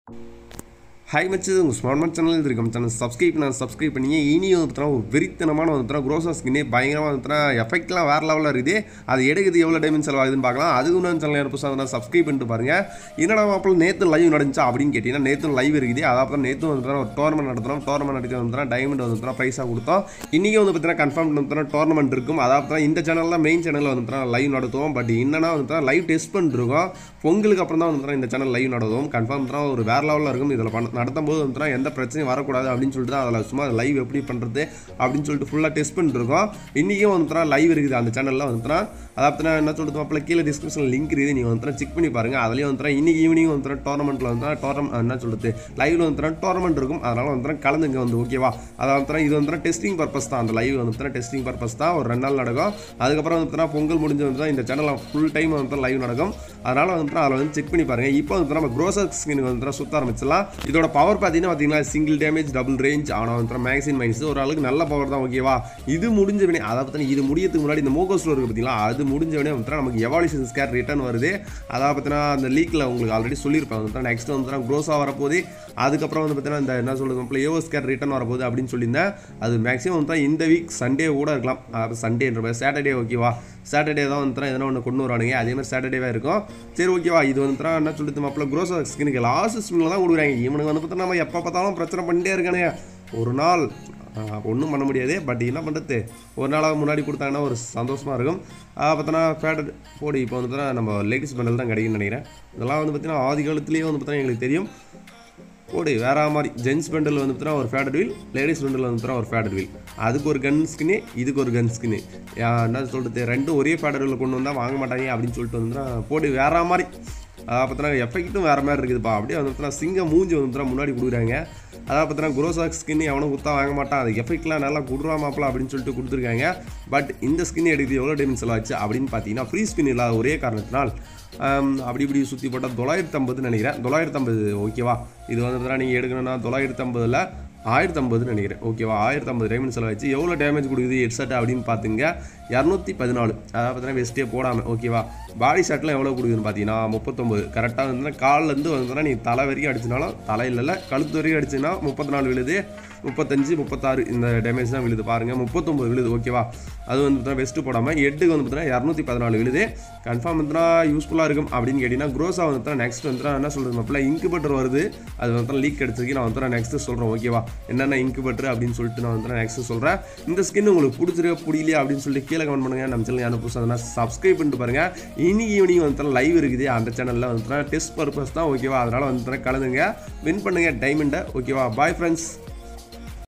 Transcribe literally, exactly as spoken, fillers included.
Hi மச்சு உங்கள் smart channel இருக்கும் சேனல் சப்ஸ்கிரைப் நான் சப்ஸ்கிரைப் பண்ணி இனி வந்துட்டுனா ஒரு வெறித்தனமான வந்துட்டுனா க்ரோசா ஸ்கின்னே பயங்கரமாக வந்துட்டுனா எஃபெக்ட்லாம் வேறு லெவலில் இருக்குது அது எடுக்குது எவ்வளோ டைமண்ட் செலவாகுதுன்னு பார்க்கலாம் அதுக்கு நான் சேனல் யாரும் புதுசாக வந்து சப்ஸ்கிரைப் பண்ணிட்டு பாருங்கள் என்னடா மாப்பிள்ள நேற்று லைவ் நடந்துச்சா அப்படின்னு கேட்டிங்கன்னா நேற்று லைவ் இருக்குது அதாவது நேற்று வந்துட்டுனா ஒரு டோர்னமெண்ட் நடத்துகிறோம் டோர்னமெண்ட் நடத்தி வந்துட்டுனா டைமண்ட் வந்துட்டுனா ப்ரைஸாக கொடுத்தோம் இன்றைக்கி வந்து பார்த்தீங்கன்னா கன்ஃபார்ம் வந்துட்டுனா டோர்னமெண்ட் இருக்கும் அதாவது இந்த சேனலில் மெயின் சேனலில் வந்துட்டுனா லைவ் நடத்துவோம் பட் என்னன்னா வந்துட்டுனா லைவ் டெஸ்ட் பண்ணிருக்கோம் பொங்கலுக்கு அப்புறம் தான் வந்துட்டுனா இந்த சேனல் லைவ் நடத்துவோம் கன்ஃபார்ம் தான் ஒரு வேறு லெவலில் இருக்கும் இதில் பண்ண நடத்தும் போது வந்துட்டுனா எந்த பிரச்சனையும் வரக்கூடாது அப்படின்னு சொல்லிட்டு தான் அதில் சும்மா லைவ் எப்படி பண்ணுறது அப்படின்னு சொல்லிட்டு ஃபுல்லாக டெஸ்ட் பண்ணிருக்கோம் இன்றைக்கும் வந்துட்டுனா லைவ் இருக்குது அந்த சேனலில் வந்துட்டுனா அதாவது என்ன சொல்லிட்டு மாப்பிள்ள கீழே டிஸ்கிரிப்ஷனில் லிங்க் இருக்குது நீங்கள் வந்துட்டு செக் பண்ணி பாருங்கள் அதுலேயும் வந்துட்டு இன்னைக்கு ஈவினிங் வந்துட்டு டோர்னமெண்ட்டில் வந்து டோர்னம் என்ன சொல்கிறது லைவில் வந்துட்டு டோர்னமெண்ட் இருக்கும் அதனால் வந்துட்டு கலந்துங்க வந்து ஓகேவா அதை வந்துட்டு இது வந்துட்டு டெஸ்டிங் பர்பஸ் தான் அந்த லைவ் வந்துட்டு டெஸ்டிங் பர்பஸ் தான் ஒரு ரெண்டு நாள் நடக்கும் அதுக்கப்புறம் வந்துட்டு பொங்கல் முடிஞ்சு வந்து இந்த சேனலில் ஃபுல் டைம் வந்துட்டு லைவ் நடக்கும் அதனால் வந்துட்டு அதில் வந்து செக் பண்ணி பாருங்கள் இப்போ வந்துட்டு நம்ம க்ரோசா ஸ்கின்னுக்கு வந்துட்டு சுற்ற ஆரம்பிச்சிடலாம் இதோட பவர் பார்த்தீங்கன்னா பார்த்தீங்கன்னா சிங்கிள் டேமேஜ் டபுள் ரேஞ்ச் ஆனால் வந்துட்டு மேக்ஸின் மைன்ஸ் ஒரு அளவுக்கு நல்ல பவர் தான் ஓகேவா இது முடிஞ்ச வினே அதை பற்றி இது முடியதுக்கு முன்னாடி இந்த மோகோ ஸ்டோர் இருக்குது பார்த்தீங்களா அது முடிஞ்ச வினே வந்துட்டு நமக்கு எவால்யூஷன் ஸ்கேர் ரிட்டர்ன் வருது அதை பார்த்தீங்கன்னா அந்த லீக்கில் உங்களுக்கு ஆல்ரெடி சொல்லியிருப்பாங்க வந்துட்டு நெக்ஸ்ட் வந்துட்டு க்ரோஸாக வரப்போது அதுக்கப்புறம் வந்து பார்த்தீங்கன்னா இந்த என்ன சொல்கிறது நம்மள ஏவோ ஸ்கேர் ரிட்டர்ன் வரப்போகுது அப்படின்னு சொல்லியிருந்தேன் அது மேக்ஸிமம் வந்து இந்த வீக் சண்டே கூட இருக்கலாம் சண்டேன்ற மாதிரி சாட்டர்டே ஓகேவா சாட்டர்டே தான் வந்துட்டு எதனா ஒன்று கொண்டு வரானுங்க அதே மாதிரி சாட்டர்டேவாக இருக்கும் சரி ஓகேவா இது வந்துட்டு என்ன சொல்லிட்டு மாப்பிள்ள க்ரோஸா ஸ்கின்னுக்கு லாஸ்ட் ஸ்பின்னில் தான் கொடுக்குறாங்க இவனுக்கு வந்து பார்த்தா நம்ம எப்போ பார்த்தாலும் பிரச்சனை பண்ணிட்டே இருக்கானே ஒரு நாள் ஒன்றும் பண்ண முடியாது பட் என்ன பண்ணுறது ஒரு நாளாக முன்னாடி கொடுத்தாங்கன்னா ஒரு சந்தோஷமாக இருக்கும் பார்த்தோன்னா ஃபேட்டட் போடி இப்போ வந்து நம்ம லேடிஸ் பண்டல் தான் கிடைக்குன்னு நினைக்கிறேன் இதெல்லாம் வந்து பார்த்தீங்கன்னா ஆதி காலத்துலேயே வந்து பார்த்தீங்கன்னா எங்களுக்கு தெரியும் போடி வேற மாதிரி ஜென்ஸ் பெண்டல் வந்து பார்த்தா ஒரு ஃபேடட் வீல் லேடிஸ் பெண்டல் வந்து பார்த்தா ஒரு ஃபேடட் வீல் அதுக்கு ஒரு கன் ஸ்கின்னு இதுக்கு ஒரு கன் ஸ்கின்னு என்ன சொல்கிறது ரெண்டும் ஒரே ஃபேடட் வீலில் கொண்டு வந்தால் வாங்க மாட்டாங்க அப்படின்னு சொல்லிட்டு வந்துட்டா போடி வேற மாதிரி அதை பார்த்தோன்னா எஃபெக்ட்டும் வேறு மாதிரி இருக்குதுப்பா அப்படியே வந்து பார்த்தா சிங்கம் மூஞ்சி வந்து முன்னாடி கொடுக்குறாங்க அதாவது பார்த்தீங்கன்னா க்ரோசா ஸ்கின் எவனும் குத்தா வாங்க மாட்டான் அது எஃபெக்ட்லாம் நல்லா கொடுறா மாப்பிள அப்படின்னு சொல்லிட்டு கொடுத்துருக்காங்க பட் இந்த ஸ்கின் எடுக்குது எவ்வளோ டைம் செலவாச்சு அப்படின்னு பார்த்தீங்கன்னா ஃப்ரீ ஸ்பின் இல்லாத ஒரே காரணத்தினால் அப்படி இப்படி சுற்றி போட்டால் தொள்ளாயிரத்தி ஐம்பதுன்னு நினைக்கிறேன் தொள்ளாயிரத்தி ஐம்பது ஓகேவா இது வந்து பார்த்தீங்கன்னா நீங்கள் எடுக்கணும்னா தொள்ளாயிரத்தி ஐம்பதில் ஆயிரத்தி ஐம்பதுன்னு நினைக்கிறேன் ஓகேவா ஆயிரத்தி ஐம்பது டைமண்ட் செலவாச்சு எவ்வளோ டேமேஜ் கொடுக்குது ஹெட்செட் அப்படின்னு பார்த்துங்க இரநூத்தி பதினாலு அதாவது பார்த்தீங்கன்னா வெஸ்ட்டே போடாமல் ஓகேவா பாடி ஷாட்லாம் எவ்வளோ கொடுக்குதுன்னு பார்த்தீங்கன்னா முப்பத்தொம்பது கரெக்டாக வந்துன்னா கால்லேருந்து வந்துன்னா நீ தலை வரைக்கும் அடிச்சினாலும் தலை இல்லைல்ல கழுத்து வரைக்கும் அடிச்சுன்னா முப்பத்தி நாலு விழுது முப்பத்தஞ்சு முப்பத்தாறு இந்த டேமேஜ் தான் விழுது பாருங்கள் முப்பத்தொம்பது விழுது ஓகேவா அது வந்து பார்த்தீங்கன்னா வெஸ்ட்டு போடாமல் எட்டுக்கு வந்து பார்த்தீங்கன்னா இரநூத்தி பதினாலு விழுது கன்ஃபார்ம் வந்துன்னா யூஸ்ஃபுல்லாக இருக்கும் அப்படின்னு கேட்டிங்கன்னா க்ரோஸாக வந்து நெக்ஸ்ட் வந்து என்ன சொல்கிறது மாப்பிள்ள இன்குபேட்டர் வருது அது வந்து லீக் கிடச்சிருக்கு நான் வந்து நெக்ஸ்ட்டு சொல்கிறேன் ஓகேவா என்னென்ன இன்குபேட்டர் அப்படின்னு சொல்லிட்டு நான் வந்து நெக்ஸ்ட்டு சொல்கிறேன் இந்த ஸ்கின் உங்களுக்கு பிடிச்சிருக்க பிடிக்கலையா அப்படின்னு சொல்லிட்டு கீழே கமெண்ட் பண்ணுங்கள் நம்ம சேனல் யாரும் புதுசாக அதனால் சப்ஸ்கிரைப் பண்ணிட்டு பாருங்கள் இன்னைக்கு ஈவினிங் வந்து லைவ் இருக்குது அந்த சேனலில் வந்து டெஸ்ட் பர்பஸ் தான் ஓகேவா அதனால் வந்து கலந்துங்க வின் பண்ணுங்கள் டைமண்டை ஓகேவா பாய் ஃப்ரெண்ட்ஸ்